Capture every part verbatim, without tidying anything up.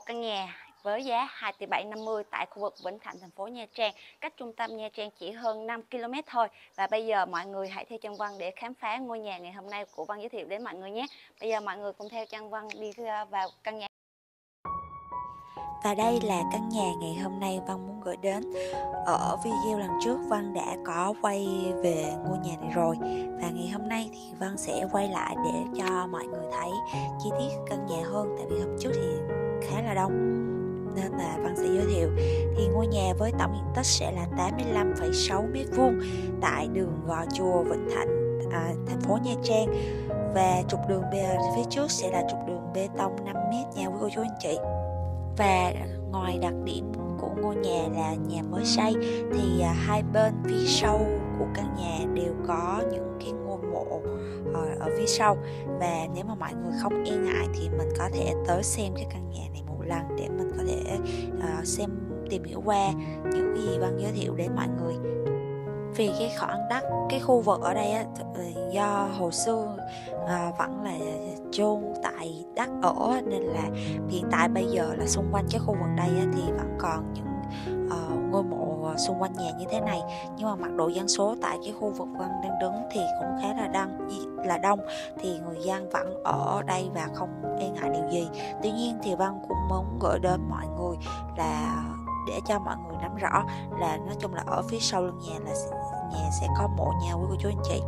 căn nhà với giá hai tỷ bảy năm mươi tại khu vực Vĩnh Thạnh, thành phố Nha Trang, cách trung tâm Nha Trang chỉ hơn năm ki lô mét thôi. Và bây giờ mọi người hãy theo chân Văn để khám phá ngôi nhà ngày hôm nay của Văn giới thiệu đến mọi người nhé. Bây giờ mọi người cùng theo chân Văn đi vào căn nhà. Và đây là căn nhà ngày hôm nay Văn muốn gửi đến. Ở video lần trước Văn đã có quay về ngôi nhà này rồi, và ngày hôm nay thì Văn sẽ quay lại để cho mọi người thấy chi tiết căn nhà hơn. Tại vì hôm trước thì khá là đông nên là Văn sẽ giới thiệu. Thì ngôi nhà với tổng diện tích sẽ là tám mươi lăm phẩy sáu mét vuông tại đường Gò Chùa, Vĩnh Thạnh, à, thành phố Nha Trang. Và trục đường phía trước sẽ là trục đường bê tông năm mét nha quý cô chú anh chị. Và ngoài đặc điểm của ngôi nhà là nhà mới xây thì à, hai bên phía sau của căn nhà đều có những cái ngôi mộ ở, ở phía sau. Và nếu mà mọi người không e ngại thì mình có thể tới xem cái căn nhà này một lần để mình có thể uh, xem tìm hiểu qua những gì Văn giới thiệu đến mọi người. Vì cái khoảng đất, cái khu vực ở đây á, do hồi xưa à, vẫn là chôn tại đất ở, nên là hiện tại bây giờ là xung quanh cái khu vực đây á, thì vẫn còn những uh, ngôi mộ xung quanh nhà như thế này. Nhưng mà mật độ dân số tại cái khu vực Văn đang đứng thì cũng khá là đông, là đông thì người dân vẫn ở đây và không e ngại điều gì. Tuy nhiên thì Văn cũng muốn gửi đến mọi người là để cho mọi người nắm rõ là nói chung là ở phía sau lưng nhà là nhà sẽ có mộ nha quý cô chú anh chị.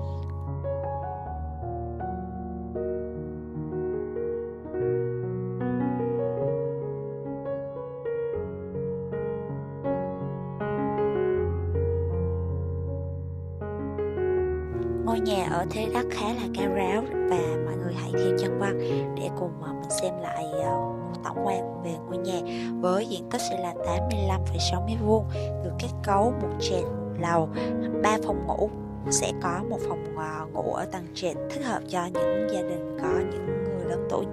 Ngôi nhà ở thế đất khá là cao ráo, và mọi người hãy theo chân Văn để cùng mình xem lại một tổng quan về ngôi nhà. Với diện tích sẽ là tám mươi lăm phẩy sáu mét vuông, được kết cấu một trệt một lầu, ba phòng ngủ, sẽ có một phòng ngủ ở tầng trệt thích hợp cho những gia đình có những người lớn tuổi.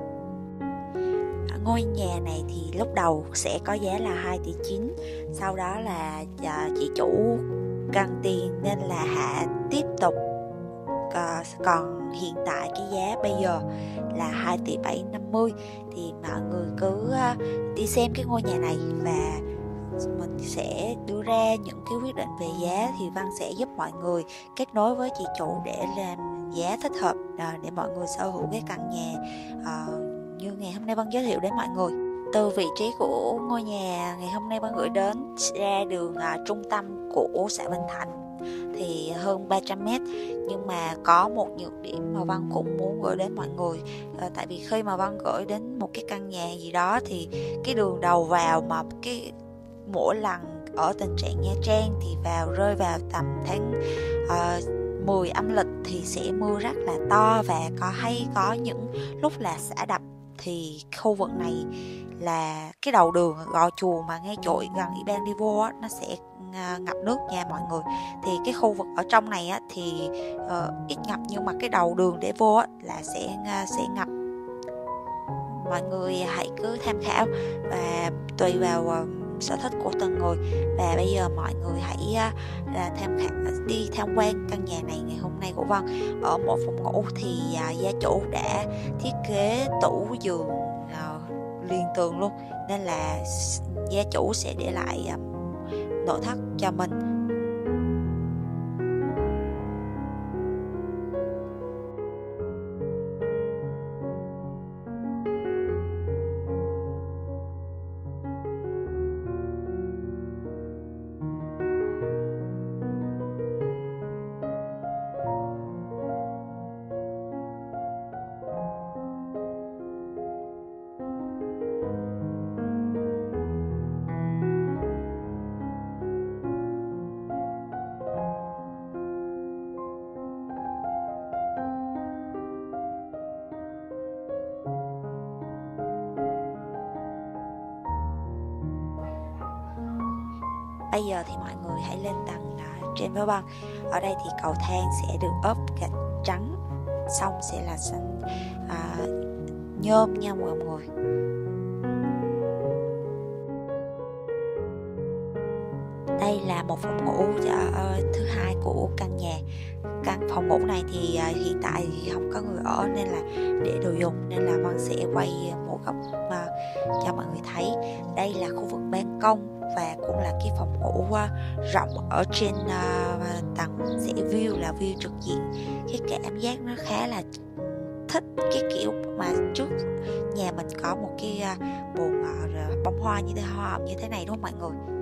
Ngôi nhà này thì lúc đầu sẽ có giá là hai tỷ chín, sau đó là chị chủ cần tiền nên là hạ tiếp tục, còn hiện tại cái giá bây giờ là hai tỷ bảy năm mươi. Thì mọi người cứ đi xem cái ngôi nhà này và mình sẽ đưa ra những cái quyết định về giá. Thì Văn sẽ giúp mọi người kết nối với chị chủ để làm giá thích hợp để mọi người sở hữu cái căn nhà uh, như ngày hôm nay Văn giới thiệu đến mọi người. Từ vị trí của ngôi nhà ngày hôm nay Văn gửi đến ra đường uh, trung tâm của xã Vĩnh Thạnh thì hơn ba trăm mét. Nhưng mà có một nhược điểm mà Văn cũng muốn gửi đến mọi người, à, tại vì khi mà Văn gửi đến một cái căn nhà gì đó thì cái đường đầu vào mà cái mỗi lần ở tình trạng Nha Trang thì vào rơi vào tầm tháng uh, mười âm lịch thì sẽ mưa rất là to, và có hay có những lúc là xả đập. Thì khu vực này là cái đầu đường Gò Chùa mà ngay chỗ gần ủy ban đi vô á, nó sẽ ngập nước nha mọi người. Thì cái khu vực ở trong này á, thì uh, ít ngập, nhưng mà cái đầu đường để vô á, là sẽ uh, sẽ ngập. Mọi người hãy cứ tham khảo và tùy vào uh, sở thích của từng người. Và bây giờ mọi người hãy uh, là tham khảo đi tham quan căn nhà này ngày hôm nay của Văn. Ở một phòng ngủ thì uh, gia chủ đã thiết kế tủ giường uh, liền tường luôn, nên là gia chủ sẽ để lại uh, nội thất cho mình. Bây giờ thì mọi người hãy lên tầng uh, trên với Văn. Ở đây thì cầu thang sẽ được ốp gạch trắng, song sẽ là xanh uh, nhôm nha mọi người. đây là một phòng ngủ uh, thứ hai của căn nhà. Căn phòng ngủ này thì uh, hiện tại thì không có người ở nên là để đồ dùng, nên là Vân sẽ quay một góc uh, cho mọi người thấy. Đây là khu vực ban công và cũng là cái phòng ngủ uh, rộng ở trên uh, tầng, sẽ view là view trực diện. Cái cảm giác nó khá là thích cái kiểu mà trước nhà mình có một cái uh, bồn uh, bông hoa như thế hoa như thế này, đúng không mọi người?